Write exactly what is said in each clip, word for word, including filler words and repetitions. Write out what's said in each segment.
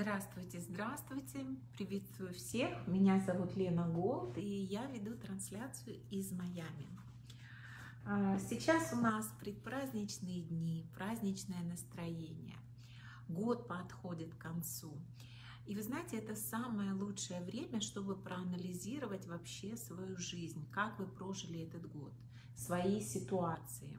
Здравствуйте, здравствуйте! Приветствую всех! Меня зовут Лена Голд, и я веду трансляцию из Майами. А, Сейчас у нас предпраздничные дни, праздничное настроение. Год подходит к концу. И вы знаете, это самое лучшее время, чтобы проанализировать вообще свою жизнь, как вы прожили этот год, свои ситуации.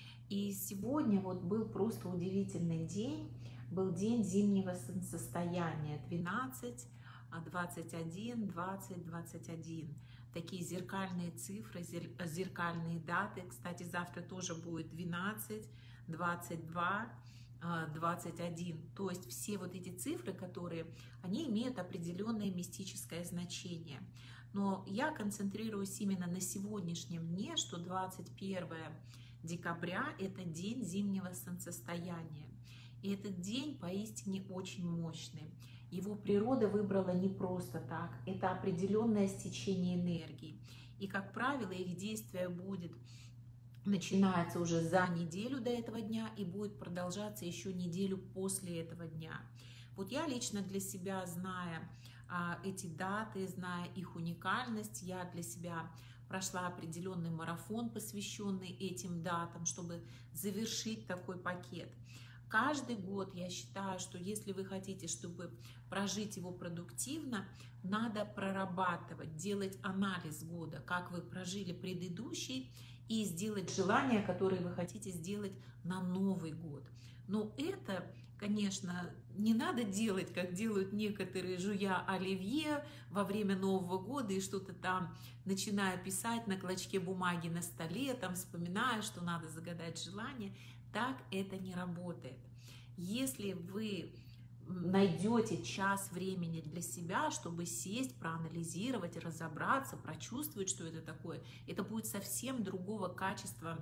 И сегодня вот был просто удивительный день. Был день зимнего солнцестояния двенадцать, двадцать один, двадцать, двадцать один. Такие зеркальные цифры, зеркальные даты. Кстати, завтра тоже будет двенадцать, двадцать два, двадцать один. То есть все вот эти цифры, которые, они имеют определенное мистическое значение. Но я концентрируюсь именно на сегодняшнем дне, что двадцать первое декабря – это день зимнего солнцестояния. И этот день поистине очень мощный. Его природа выбрала не просто так, это определенное стечение энергии. И, как правило, их действие будет начинается уже за неделю до этого дня и будет продолжаться еще неделю после этого дня. Вот я лично для себя, зная а, эти даты, зная их уникальность, я для себя прошла определенный марафон, посвященный этим датам, чтобы завершить такой пакет. Каждый год я считаю, что если вы хотите, чтобы прожить его продуктивно, надо прорабатывать, делать анализ года, как вы прожили предыдущий, и сделать желания, которые вы хотите сделать на Новый год. Но это, конечно, не надо делать, как делают некоторые, жуя оливье во время Нового года и что-то там начиная писать на клочке бумаги на столе, там вспоминая, что надо загадать желание. Так это не работает. Если вы найдете час времени для себя, чтобы сесть, проанализировать, разобраться, прочувствовать, что это такое, это будет совсем другого качества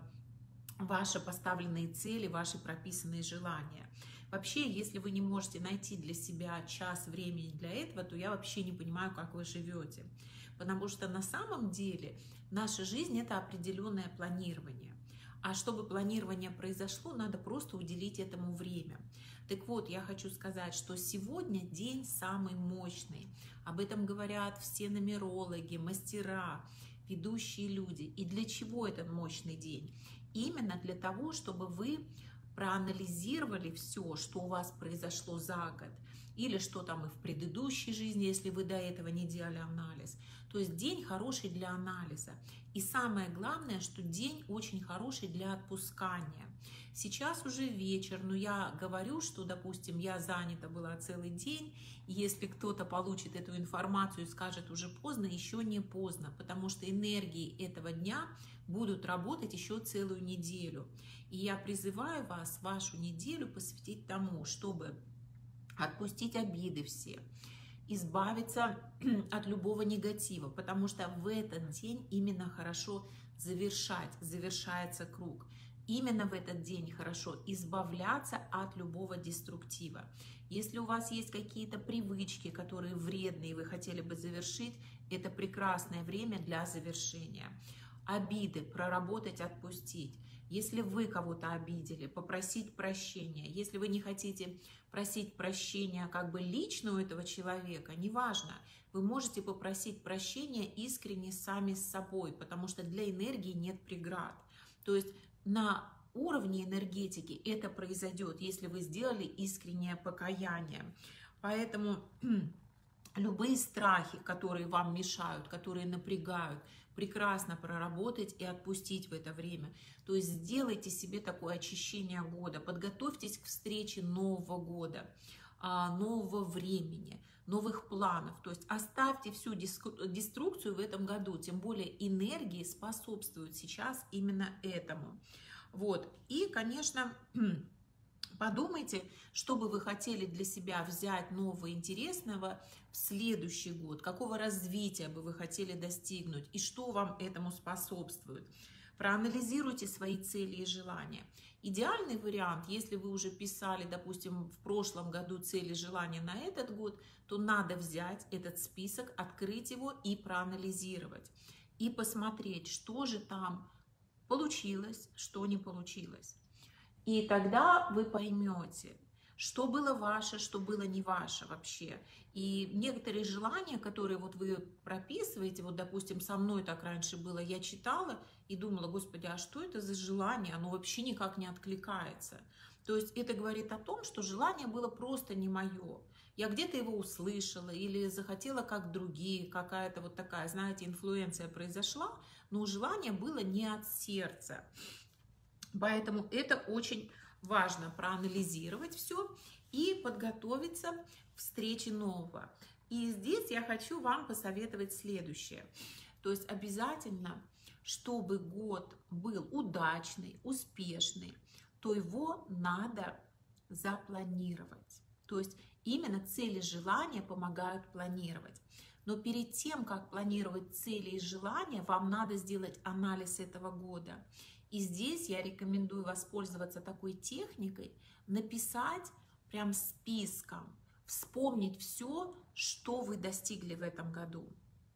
ваши поставленные цели, ваши прописанные желания. Вообще, если вы не можете найти для себя час времени для этого, то я вообще не понимаю, как вы живете. Потому что на самом деле наша жизнь – это определенное планирование. А чтобы планирование произошло, надо просто уделить этому время. Так вот, я хочу сказать, что сегодня день самый мощный. Об этом говорят все нумерологи, мастера, ведущие люди. И для чего этот мощный день? Именно для того, чтобы вы проанализировали все, что у вас произошло за год, или что там и в предыдущей жизни, если вы до этого не делали анализ. То есть день хороший для анализа. И самое главное, что день очень хороший для отпускания. Сейчас уже вечер, но я говорю, что, допустим, я занята была целый день. Если кто-то получит эту информацию и скажет уже поздно, еще не поздно, потому что энергии этого дня будут работать еще целую неделю. И я призываю вас вашу неделю посвятить тому, чтобы отпустить обиды все, избавиться от любого негатива, потому что в этот день именно хорошо завершать, завершается круг. Именно в этот день хорошо избавляться от любого деструктива. Если у вас есть какие-то привычки, которые вредные, вы хотели бы завершить, это прекрасное время для завершения. Обиды проработать, отпустить. Если вы кого-то обидели, попросить прощения. Если вы не хотите просить прощения как бы лично у этого человека, неважно, вы можете попросить прощения искренне сами с собой, потому что для энергии нет преград. То есть на уровне энергетики это произойдет, если вы сделали искреннее покаяние. Поэтому любые страхи, которые вам мешают, которые напрягают, прекрасно проработать и отпустить в это время. То есть сделайте себе такое очищение года, подготовьтесь к встрече Нового года, нового времени, новых планов. То есть оставьте всю деструкцию в этом году, тем более энергии способствуют сейчас именно этому. Вот. И, конечно, подумайте, что бы вы хотели для себя взять нового интересного в следующий год, какого развития бы вы хотели достигнуть и что вам этому способствует. Проанализируйте свои цели и желания. Идеальный вариант, если вы уже писали, допустим, в прошлом году цели и желания на этот год, то надо взять этот список, открыть его и проанализировать. И посмотреть, что же там получилось, что не получилось. И тогда вы поймете, что было ваше, что было не ваше вообще. И некоторые желания, которые вот вы прописываете, вот, допустим, со мной так раньше было, я читала и думала, господи, а что это за желание? Оно вообще никак не откликается. То есть это говорит о том, что желание было просто не мое. Я где-то его услышала или захотела как другие, какая-то вот такая, знаете, инфлюенция произошла, но желание было не от сердца. Поэтому это очень важно проанализировать все и подготовиться к встрече нового. И здесь я хочу вам посоветовать следующее. То есть обязательно, чтобы год был удачный, успешный, то его надо запланировать. То есть именно цели и желания помогают планировать. Но перед тем, как планировать цели и желания, вам надо сделать анализ этого года. И здесь я рекомендую воспользоваться такой техникой, написать прям списком, вспомнить все, что вы достигли в этом году,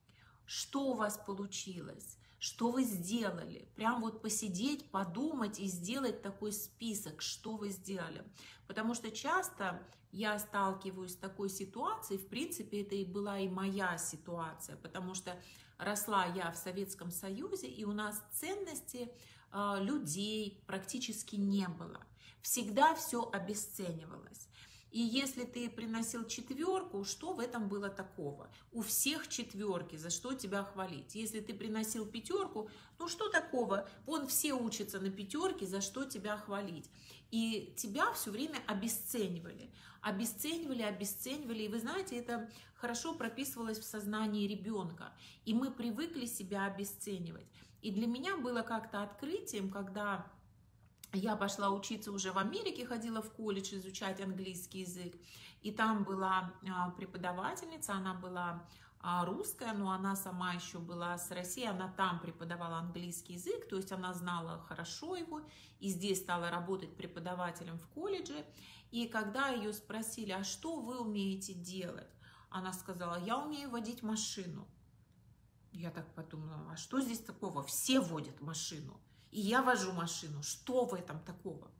что у вас получилось, что вы сделали. Прям вот посидеть, подумать и сделать такой список, что вы сделали. Потому что часто я сталкиваюсь с такой ситуацией, в принципе, это и была и моя ситуация, потому что росла я в Советском Союзе, и у нас ценности э, людей практически не было. Всегда все обесценивалось. И если ты приносил четверку, что в этом было такого? У всех четверки, за что тебя хвалить? Если ты приносил пятерку, ну что такого? Вон все учатся на пятерке, за что тебя хвалить? И тебя все время обесценивали. Обесценивали, обесценивали. И вы знаете, это хорошо прописывалось в сознании ребенка. И мы привыкли себя обесценивать. И для меня было как-то открытием, когда я пошла учиться уже в Америке, ходила в колледж изучать английский язык. И там была преподавательница, она была русская, но она сама еще была с России, она там преподавала английский язык, то есть она знала хорошо его, и здесь стала работать преподавателем в колледже. И когда ее спросили, а что вы умеете делать? Она сказала, я умею водить машину. Я так подумала, а что здесь такого? Все водят машину. И я вожу машину. Что в этом такого?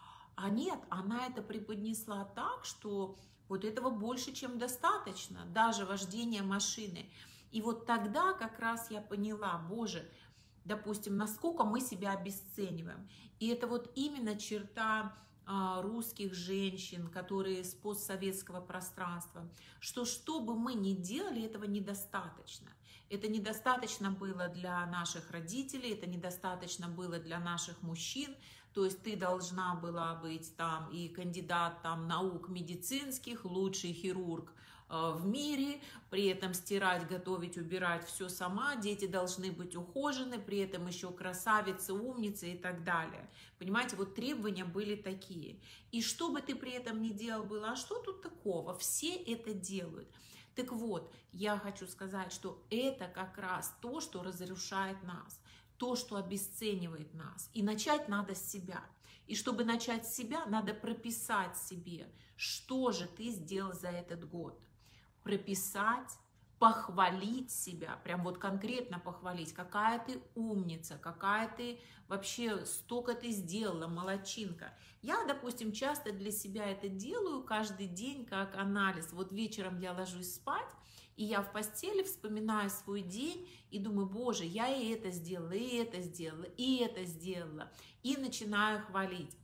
А нет, она это преподнесла так, что вот этого больше, чем достаточно, даже вождение машины. И вот тогда как раз я поняла, боже, допустим, насколько мы себя обесцениваем. И это вот именно черта а, русских женщин, которые с постсоветского пространства, что что бы мы ни делали, этого недостаточно. Это недостаточно было для наших родителей, это недостаточно было для наших мужчин. То есть ты должна была быть там и кандидат там, наук медицинских, лучший хирург э, в мире, при этом стирать, готовить, убирать все сама, дети должны быть ухожены, при этом еще красавица, умница и так далее. Понимаете, вот требования были такие. И что бы ты при этом ни делал было, а что тут такого? Все это делают. Так вот, я хочу сказать, что это как раз то, что разрушает нас, то, что обесценивает нас. И начать надо с себя. И чтобы начать с себя, надо прописать себе, что же ты сделал за этот год. Прописать, похвалить себя, прям вот конкретно похвалить, какая ты умница, какая ты вообще, столько ты сделала, молодчинка. Я, допустим, часто для себя это делаю каждый день как анализ. Вот вечером я ложусь спать, и я в постели вспоминаю свой день и думаю, боже, я и это сделала, и это сделала, и это сделала, и начинаю хвалить.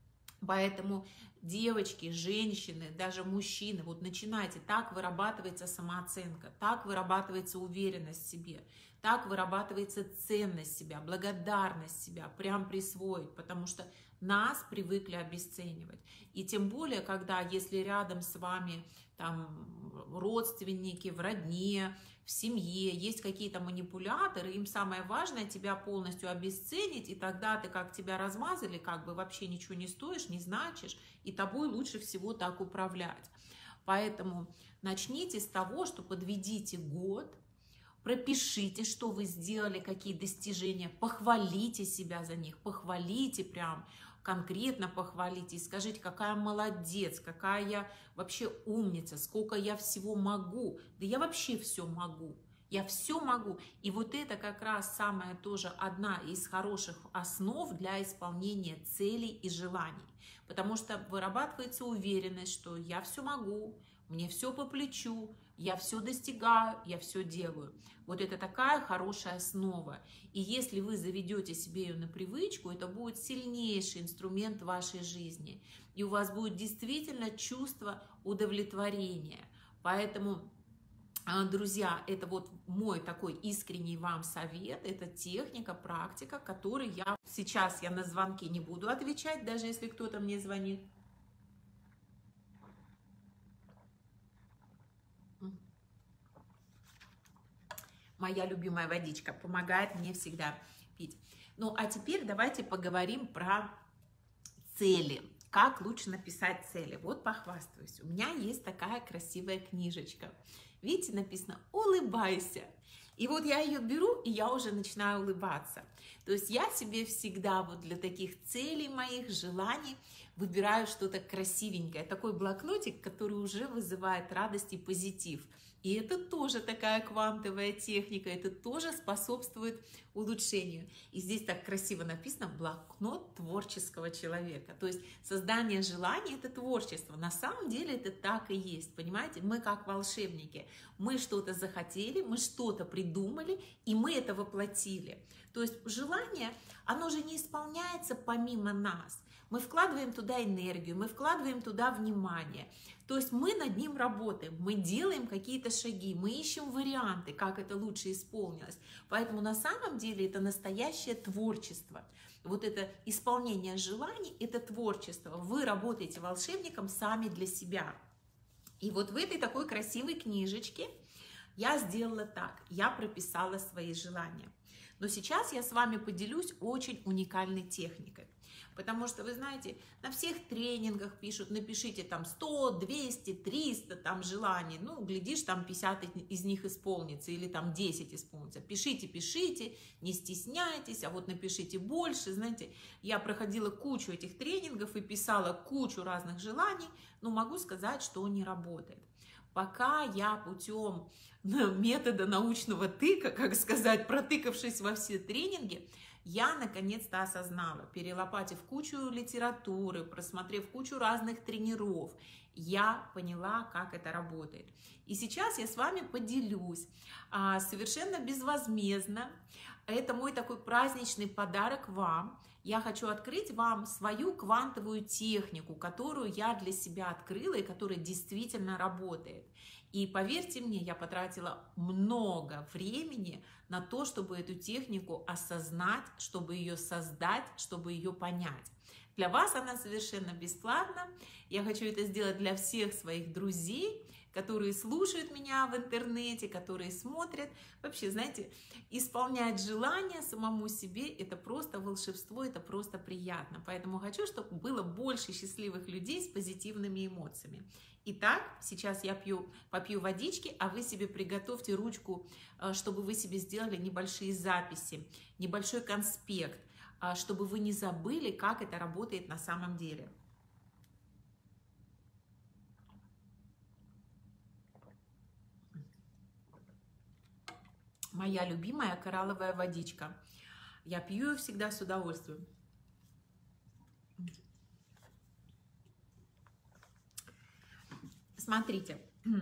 Поэтому девочки, женщины, даже мужчины, вот начинайте, так вырабатывается самооценка, так вырабатывается уверенность в себе, так вырабатывается ценность себя, благодарность себя, прям присвоить, потому что нас привыкли обесценивать. И тем более, когда, если рядом с вами там родственники, в родне, в семье есть какие-то манипуляторы, им самое важное тебя полностью обесценить, и тогда ты, как тебя размазали, как бы вообще ничего не стоишь, не значишь, и тобой лучше всего так управлять. Поэтому начните с того, что подведите год, пропишите, что вы сделали, какие достижения, похвалите себя за них, похвалите прям, конкретно похвалите и скажите, какая молодец, какая я вообще умница, сколько я всего могу. Да я вообще все могу, я все могу. И вот это как раз самая тоже одна из хороших основ для исполнения целей и желаний. потому что вырабатывается уверенность, что я все могу, мне все по плечу, я все достигаю, я все делаю. Вот это такая хорошая основа. И если вы заведете себе ее на привычку, это будет сильнейший инструмент в вашей жизни. И у вас будет действительно чувство удовлетворения. Поэтому, друзья, это вот мой такой искренний вам совет. Это техника, практика, которой я... Сейчас я на звонки не буду отвечать, даже если кто-то мне звонит. Моя любимая водичка помогает мне всегда пить. Ну, а теперь давайте поговорим про цели. Как лучше написать цели? Вот похвастаюсь. У меня есть такая красивая книжечка. Видите, написано «Улыбайся». И вот я ее беру, и я уже начинаю улыбаться. То есть я себе всегда вот для таких целей моих, желаний выбираю что-то красивенькое. Такой блокнотик, который уже вызывает радость и позитив. И это тоже такая квантовая техника, это тоже способствует улучшению. И здесь так красиво написано «блокнот творческого человека». То есть создание желаний – это творчество. На самом деле это так и есть, понимаете? Мы как волшебники. Мы что-то захотели, мы что-то придумали, и мы это воплотили. То есть желание, оно же не исполняется помимо нас. Мы вкладываем туда энергию, мы вкладываем туда внимание. То есть мы над ним работаем, мы делаем какие-то шаги, мы ищем варианты, как это лучше исполнилось. Поэтому на самом деле это настоящее творчество. Вот это исполнение желаний – это творчество. Вы работаете волшебником сами для себя. И вот в этой такой красивой книжечке я сделала так. Я прописала свои желания. Но сейчас я с вами поделюсь очень уникальной техникой. Потому что, вы знаете, на всех тренингах пишут, напишите там сто, двести, триста там желаний. Ну, глядишь, там пятьдесят из них исполнится или там десять исполнится. Пишите, пишите, не стесняйтесь, а вот напишите больше. Знаете, я проходила кучу этих тренингов и писала кучу разных желаний, но могу сказать, что не работает. Пока я путем метода научного тыка, как сказать, протыкавшись во все тренинги, я наконец-то осознала, перелопатив кучу литературы, просмотрев кучу разных тренеров, я поняла, как это работает. И сейчас я с вами поделюсь а, совершенно безвозмездно. Это мой такой праздничный подарок вам. Я хочу открыть вам свою квантовую технику, которую я для себя открыла и которая действительно работает. И поверьте мне, я потратила много времени на то, чтобы эту технику осознать, чтобы ее создать, чтобы ее понять. Для вас она совершенно бесплатна. Я хочу это сделать для всех своих друзей, которые слушают меня в интернете, которые смотрят. Вообще, знаете, исполнять желания самому себе – это просто волшебство, это просто приятно. Поэтому хочу, чтобы было больше счастливых людей с позитивными эмоциями. Итак, сейчас я пью, попью водички, а вы себе приготовьте ручку, чтобы вы себе сделали небольшие записи, небольшой конспект, чтобы вы не забыли, как это работает на самом деле. Моя любимая коралловая водичка. Я пью ее всегда с удовольствием. Смотрите,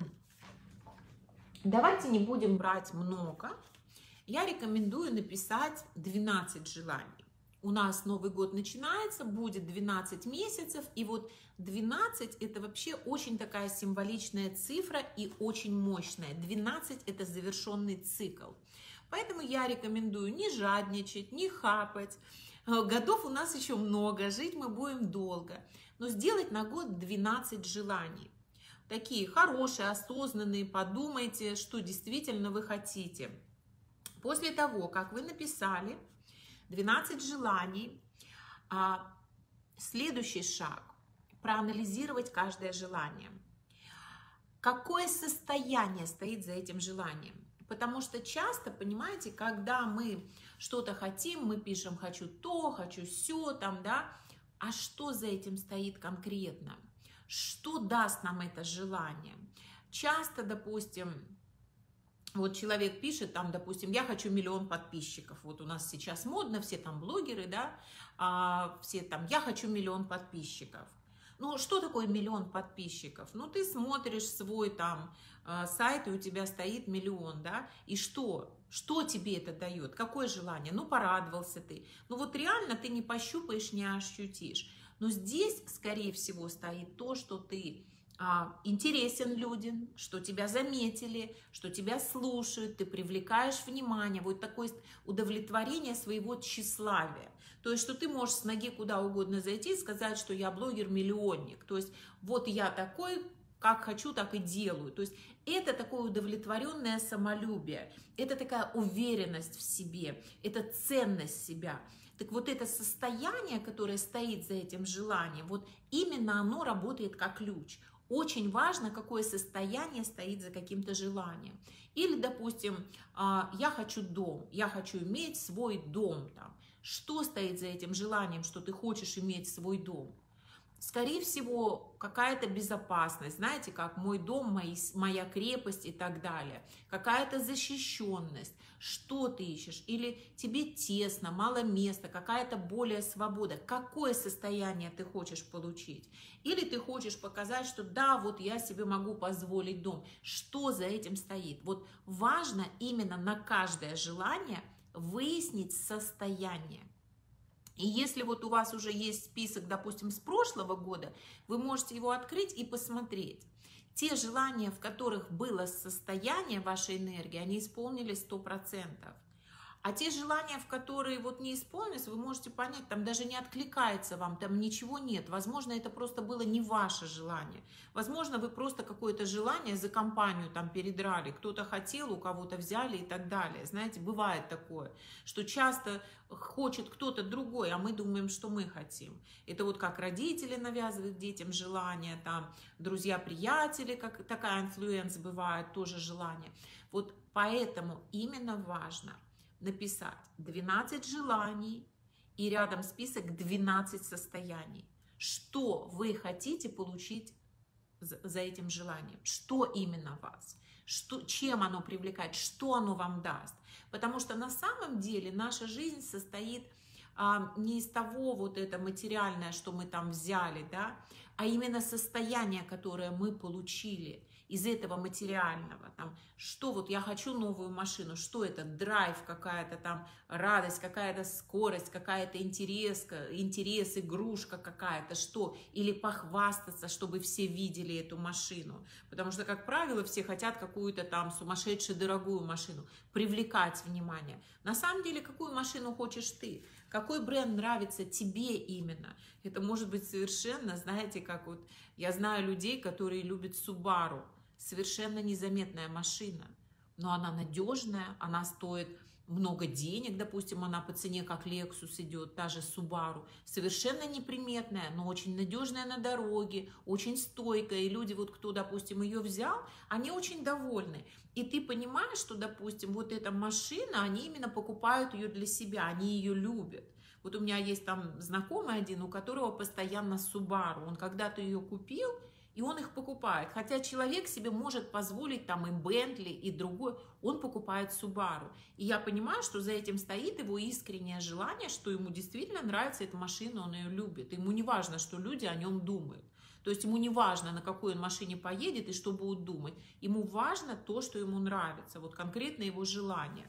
давайте не будем брать много. Я рекомендую написать двенадцать желаний. У нас Новый год начинается, будет двенадцать месяцев, и вот двенадцать это вообще очень такая символичная цифра и очень мощная. двенадцать это завершенный цикл. Поэтому я рекомендую не жадничать, не хапать. Годов у нас еще много, жить мы будем долго. Но сделать на год двенадцать желаний. Такие хорошие, осознанные, подумайте, что действительно вы хотите. После того, как вы написали двенадцать желаний, следующий шаг – проанализировать каждое желание. Какое состояние стоит за этим желанием? Потому что часто, понимаете, когда мы что-то хотим, мы пишем «хочу то», «хочу сё», там, да, а что за этим стоит конкретно? Что даст нам это желание? Часто, допустим, Вот человек пишет там, допустим, я хочу миллион подписчиков. Вот у нас сейчас модно, все там блогеры, да, а, все там, я хочу миллион подписчиков. Ну, что такое миллион подписчиков? Ну, ты смотришь свой там сайт, и у тебя стоит миллион, да, и что? Что тебе это дает? Какое желание? Ну, порадовался ты. Ну, вот реально ты не пощупаешь, не ощутишь. Но здесь, скорее всего, стоит то, что ты а, интересен людям, что тебя заметили, что тебя слушают, ты привлекаешь внимание. Вот такое удовлетворение своего тщеславия. То есть, что ты можешь с ноги куда угодно зайти и сказать, что я блогер-миллионник. То есть, вот я такой, как хочу, так и делаю. То есть, это такое удовлетворенное самолюбие, это такая уверенность в себе, это ценность себя. Так вот это состояние, которое стоит за этим желанием, вот именно оно работает как ключ. Очень важно, какое состояние стоит за каким-то желанием. Или, допустим, я хочу дом, я хочу иметь свой дом. Там. Что стоит за этим желанием, что ты хочешь иметь свой дом? Скорее всего, какая-то безопасность, знаете, как мой дом, мои, моя крепость и так далее. Какая-то защищенность, что ты ищешь. Или тебе тесно, мало места, какая-то более свобода. Какое состояние ты хочешь получить? Или ты хочешь показать, что да, вот я себе могу позволить дом. Что за этим стоит? Вот важно именно на каждое желание выяснить состояние. И если вот у вас уже есть список, допустим, с прошлого года, вы можете его открыть и посмотреть. Те желания, в которых было состояние вашей энергии, они исполнились сто процентов. А те желания, в которые вот не исполнились, вы можете понять, там даже не откликается вам, там ничего нет. Возможно, это просто было не ваше желание. Возможно, вы просто какое-то желание за компанию там передрали. Кто-то хотел, у кого-то взяли и так далее. Знаете, бывает такое, что часто хочет кто-то другой, а мы думаем, что мы хотим. Это вот как родители навязывают детям желания, там друзья-приятели, как такая инфлюенс бывает, тоже желание. Вот поэтому именно важно написать двенадцать желаний и рядом список двенадцать состояний. Что вы хотите получить за этим желанием? Что именно вас? Что, чем оно привлекает? Что оно вам даст? Потому что на самом деле наша жизнь состоит а, не из того вот это материальное, что мы там взяли, да, а именно состояние, которое мы получили из этого материального, там, что вот я хочу новую машину, что это, драйв, какая-то там радость, какая-то скорость, какая-то интерес, интерес, игрушка какая-то, что, или похвастаться, чтобы все видели эту машину, потому что, как правило, все хотят какую-то там сумасшедшую дорогую машину, привлекать внимание. На самом деле, какую машину хочешь ты? Какой бренд нравится тебе именно? Это может быть совершенно, знаете, как вот я знаю людей, которые любят Subaru. Совершенно незаметная машина, но она надежная, она стоит много денег, допустим, она по цене как Lexus идет, та же Subaru, совершенно неприметная, но очень надежная на дороге, очень стойкая, и люди, вот кто, допустим, ее взял, они очень довольны. И ты понимаешь, что, допустим, вот эта машина, они именно покупают ее для себя, они ее любят. Вот у меня есть там знакомый один, у которого постоянно Subaru, он когда-то ее купил, и он их покупает. Хотя человек себе может позволить там и Бентли, и другой. Он покупает Subaru. И я понимаю, что за этим стоит его искреннее желание, что ему действительно нравится эта машина, он ее любит. Ему не важно, что люди о нем думают. То есть ему не важно, на какой он машине поедет и что будут думать. Ему важно то, что ему нравится. Вот конкретно его желание.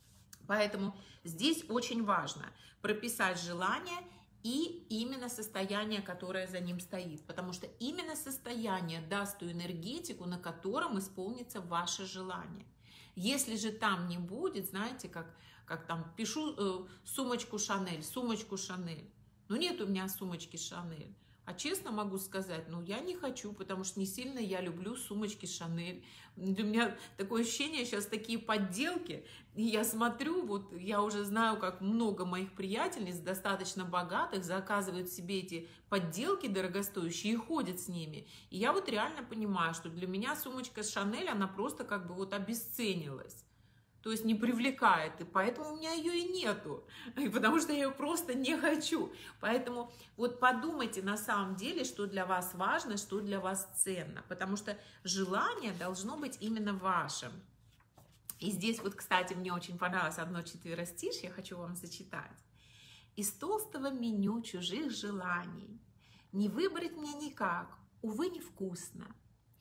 Поэтому здесь очень важно прописать желание и именно состояние, которое за ним стоит. Потому что именно состояние даст ту энергетику, на котором исполнится ваше желание. Если же там не будет, знаете, как, как там пишу э, сумочку Шанель, сумочку Шанель. Ну нет у меня сумочки Шанель. А честно могу сказать, ну я не хочу, потому что не сильно я люблю сумочки Шанель. У меня такое ощущение, сейчас такие подделки. И я смотрю, вот я уже знаю, как много моих приятельниц, достаточно богатых, заказывают себе эти подделки дорогостоящие и ходят с ними. И я вот реально понимаю, что для меня сумочка Шанель, она просто как бы вот обесценилась. То есть не привлекает, и поэтому у меня ее и нету, потому что я ее просто не хочу. Поэтому вот подумайте на самом деле, что для вас важно, что для вас ценно, потому что желание должно быть именно вашим. И здесь вот, кстати, мне очень понравилось одно четверостишье, я хочу вам зачитать. «Из толстого меню чужих желаний не выбрать мне никак, увы, невкусно.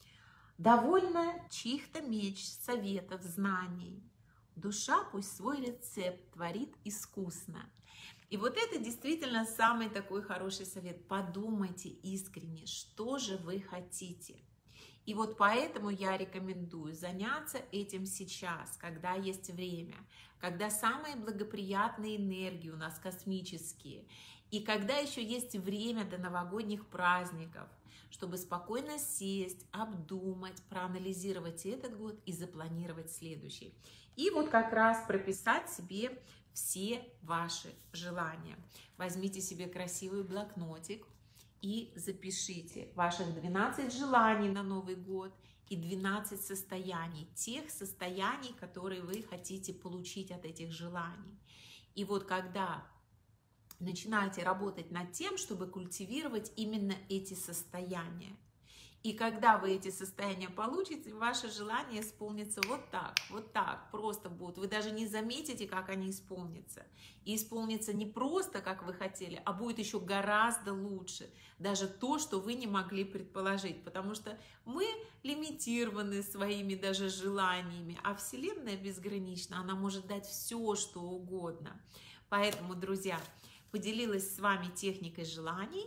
Довольно чьих-то меч, советов, знаний. Душа пусть свой рецепт творит искусно». И вот это действительно самый такой хороший совет. Подумайте искренне, что же вы хотите. И вот поэтому я рекомендую заняться этим сейчас, когда есть время, когда самые благоприятные энергии у нас космические, и когда еще есть время до новогодних праздников, чтобы спокойно сесть, обдумать, проанализировать этот год и запланировать следующий. И вот как раз прописать себе все ваши желания. Возьмите себе красивый блокнотик и запишите ваших двенадцать желаний на Новый год и двенадцать состояний, тех состояний, которые вы хотите получить от этих желаний. И вот когда начинаете работать над тем, чтобы культивировать именно эти состояния, и когда вы эти состояния получите, ваше желание исполнится вот так, вот так, просто будут. Вы даже не заметите, как они исполнятся. И исполнится не просто, как вы хотели, а будет еще гораздо лучше. Даже то, что вы не могли предположить. Потому что мы лимитированы своими даже желаниями, а Вселенная безгранична, она может дать все, что угодно. Поэтому, друзья, поделилась с вами техникой желаний.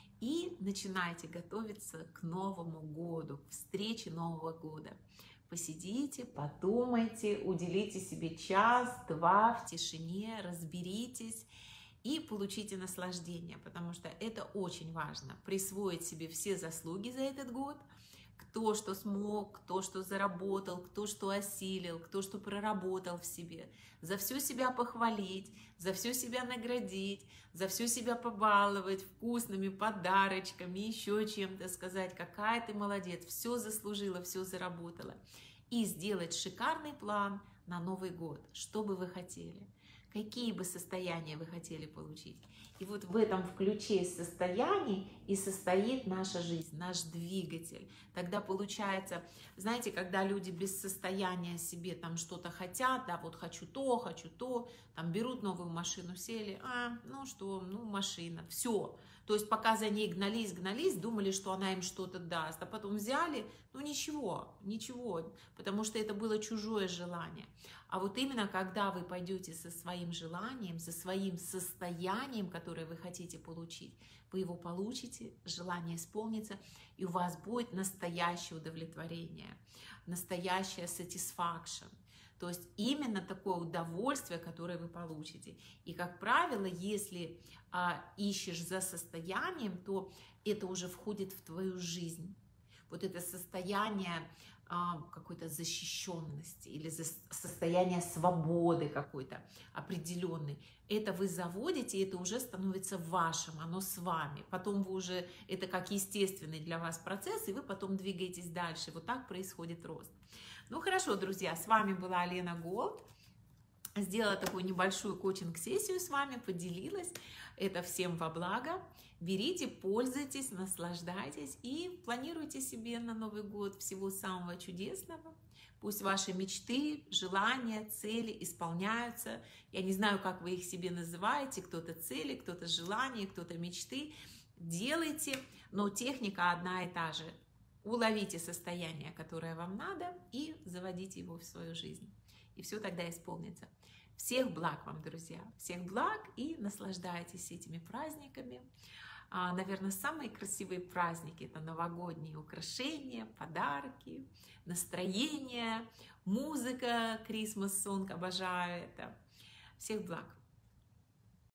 И начинайте готовиться к Новому году, к встрече Нового года. Посидите, подумайте, уделите себе час-два в тишине, разберитесь и получите наслаждение, потому что это очень важно. Присвоить себе все заслуги за этот год, кто что смог, кто что заработал, кто что осилил, кто что проработал в себе. За все себя похвалить, за все себя наградить, за все себя побаловать вкусными подарочками, еще чем-то сказать, какая ты молодец, все заслужила, все заработала. И сделать шикарный план на Новый год, что бы вы хотели, какие бы состояния вы хотели получить. И вот в этом ключе состояний и состоит наша жизнь, наш двигатель. Тогда получается, знаете, когда люди без состояния себе там что-то хотят, да, вот хочу то, хочу то, там берут новую машину, сели, а, ну что, ну машина, все. То есть пока за ней гнались, гнались, думали, что она им что-то даст, а потом взяли, ну ничего, ничего, потому что это было чужое желание. А вот именно когда вы пойдете со своим желанием, со своим состоянием, которое вы хотите получить, вы его получите, желание исполнится, и у вас будет настоящее удовлетворение, настоящая satisfaction. То есть именно такое удовольствие, которое вы получите. И, как правило, если а, ищешь за состоянием, то это уже входит в твою жизнь. Вот это состояние а, какой-то защищенности или за, состояние свободы какой-то определенной. Это вы заводите, и это уже становится вашим, оно с вами. Потом вы уже, это как естественный для вас процесс, и вы потом двигаетесь дальше. Вот так происходит рост. Ну хорошо, друзья, с вами была Лена Голд. Сделала такую небольшую коучинг-сессию с вами, поделилась. Это всем во благо. Берите, пользуйтесь, наслаждайтесь и планируйте себе на Новый год всего самого чудесного. Пусть ваши мечты, желания, цели исполняются. Я не знаю, как вы их себе называете. Кто-то цели, кто-то желания, кто-то мечты. Делайте, но техника одна и та же. Уловите состояние, которое вам надо, и заводите его в свою жизнь. И все тогда исполнится. Всех благ вам, друзья. Всех благ и наслаждайтесь этими праздниками. А, наверное, самые красивые праздники – это новогодние украшения, подарки, настроение, музыка, Christmas Song, обожаю это. Всех благ.